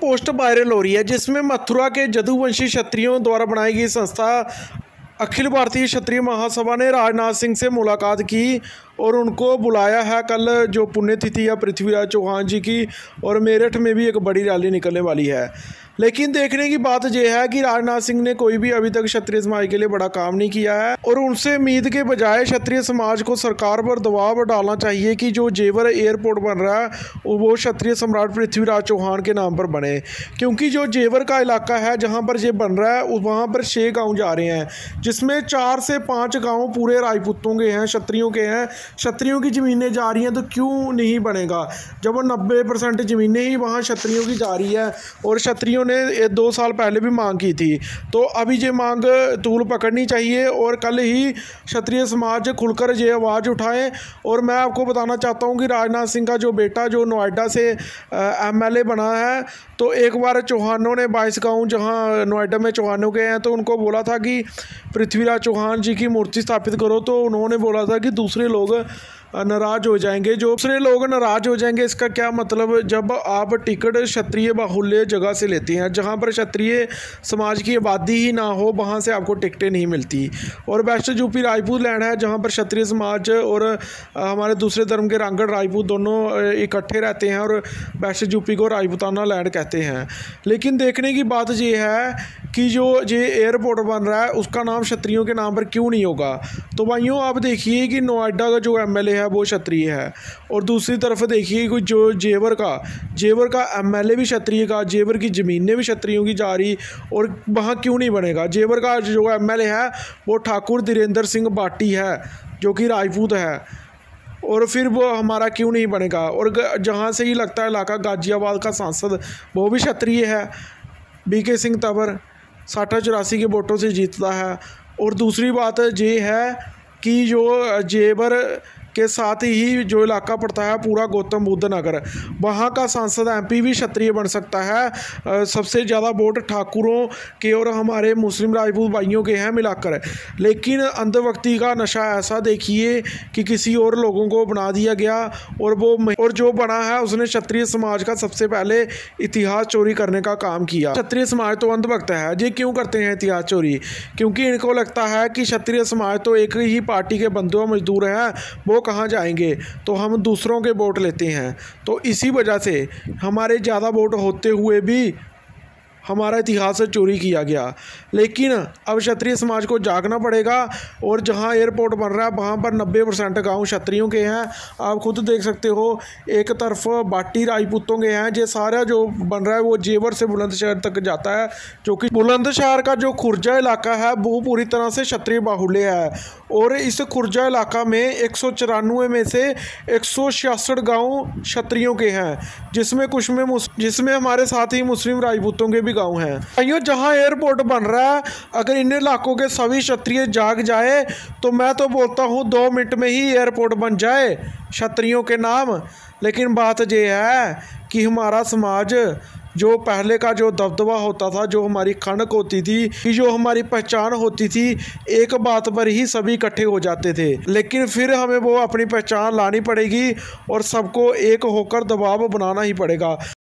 Post viral हो रही है जिसमें मथुरा के जदुवंशी क्षत्रियों द्वारा बनाई गई संस्था अखिल भारतीय क्षत्रिय महासभा ने राजनाथ सिंह से मुलाकात की और उनको बुलाया है कल जो पुण्यतिथि है पृथ्वीराज चौहान जी की, और मेरठ में भी एक बड़ी रैली निकलने वाली है। लेकिन देखने की बात यह है कि राजनाथ सिंह ने कोई भी अभी तक क्षत्रिय समाज के लिए बड़ा काम नहीं किया है और उनसे उम्मीद के बजाय क्षत्रिय समाज को सरकार पर दबाव डालना चाहिए कि जो जेवर एयरपोर्ट बन रहा है वो क्षत्रिय सम्राट पृथ्वीराज चौहान के नाम पर बने, क्योंकि जो जेवर का इलाका है जहाँ पर ये बन रहा है वहाँ पर 6 गाँव जा रहे हैं जिसमें 4 से 5 गाँव पूरे राजपूतों के हैं, क्षत्रियों के हैं। क्षत्रियों की ज़मीनें जा रही हैं तो क्यों नहीं बनेगा जब वो 90% ज़मीनें ही वहाँ क्षत्रियों की जा रही है। और क्षत्रियों ने 2 साल पहले भी मांग की थी, तो अभी ये मांग तूल पकड़नी चाहिए और कल ही क्षत्रिय समाज खुलकर ये आवाज़ उठाएं। और मैं आपको बताना चाहता हूँ कि राजनाथ सिंह का जो बेटा जो नोएडा से MLA बना है, तो एक बार चौहानों ने 22 गाँव जहाँ नोएडा में चौहानों के हैं तो उनको बोला था कि पृथ्वीराज चौहान जी की मूर्ति स्थापित करो, तो उन्होंने बोला था कि दूसरे लोग नाराज हो जाएंगे। जो दूसरे लोग नाराज हो जाएंगे इसका क्या मतलब, जब आप टिकट क्षत्रिय बाहुल्य जगह से लेते हैं जहां पर क्षत्रिय समाज की आबादी ही ना हो वहां से आपको टिकटें नहीं मिलती। और वेस्ट यूपी राजपूत लैंड है जहां पर क्षत्रिय समाज और हमारे दूसरे धर्म के रांगड़ राजपूत दोनों इकट्ठे रहते हैं और वेस्ट यूपी को राजपूताना लैंड कहते हैं। लेकिन देखने की बात यह है कि जो ये एयरपोर्ट बन रहा है उसका नाम क्षत्रियों के नाम पर क्यों नहीं होगा। तो भाइयों आप देखिए कि नोएडा का जो MLA है वो क्षत्रिय है और दूसरी तरफ देखिए कि जो जेवर का MLA भी क्षत्रिय का, जेवर की ज़मीनें भी क्षत्रियों की जा रही, और वहाँ क्यों नहीं बनेगा। जेवर का जो MLA है वो ठाकुर धीरेन्द्र सिंह बाटी है जो कि राजपूत है, और फिर वो हमारा क्यों नहीं बनेगा। और जहाँ से ही लगता है इलाका गाजियाबाद का सांसद वो भी क्षत्रिय है, BK सिंह तंवर 60-84 के वोटों से जीतता है। और दूसरी बात ये है कि जो जेवर के साथ ही जो इलाका पड़ता है पूरा गौतम बुद्ध नगर, वहाँ का सांसद MP भी क्षत्रिय बन सकता है। सबसे ज़्यादा वोट ठाकुरों के और हमारे मुस्लिम राजपूत भाइयों के हैं मिलाकर। लेकिन अंधभक्ति का नशा ऐसा देखिए कि किसी और लोगों को बना दिया गया और जो बना है उसने क्षत्रिय समाज का सबसे पहले इतिहास चोरी करने का काम किया। क्षत्रिय समाज तो अंधभक्त है। ये क्यों करते हैं इतिहास चोरी? क्योंकि इनको लगता है कि क्षत्रिय समाज तो एक ही पार्टी के बंधुआ मजदूर हैं, वो कहाँ जाएंगे, तो हम दूसरों के वोट लेते हैं। तो इसी वजह से हमारे ज़्यादा वोट होते हुए भी हमारा इतिहास चोरी किया गया। लेकिन अब क्षत्रिय समाज को जागना पड़ेगा और जहां एयरपोर्ट बन रहा है वहां पर 90% गांव क्षत्रियों के हैं। आप खुद देख सकते हो, एक तरफ बाटी राजपूतों के हैं। ये सारा जो बन रहा है वो जेवर से बुलंदशहर तक जाता है, जो कि बुलंदशहर का जो खुर्जा इलाका है वो पूरी तरह से क्षत्रिय बाहुल्य है। और इस खुर्जा इलाका में 194 में से 166 गाँव क्षत्रियों के हैं, जिसमें हमारे साथ ही मुस्लिम राजपूतों के भी गाँव हैं। भाइयों जहाँ एयरपोर्ट बन रहा है अगर इन इलाकों के सभी क्षत्रिय जाग जाए तो मैं तो बोलता हूँ 2 मिनट में ही एयरपोर्ट बन जाए क्षत्रियों के नाम। लेकिन बात यह है कि हमारा समाज जो पहले का जो दबदबा होता था, जो हमारी खनक होती थी, कि जो हमारी पहचान होती थी, एक बात पर ही सभी इकट्ठे हो जाते थे। लेकिन फिर हमें वो अपनी पहचान लानी पड़ेगी और सबको एक होकर दबाव बनाना ही पड़ेगा।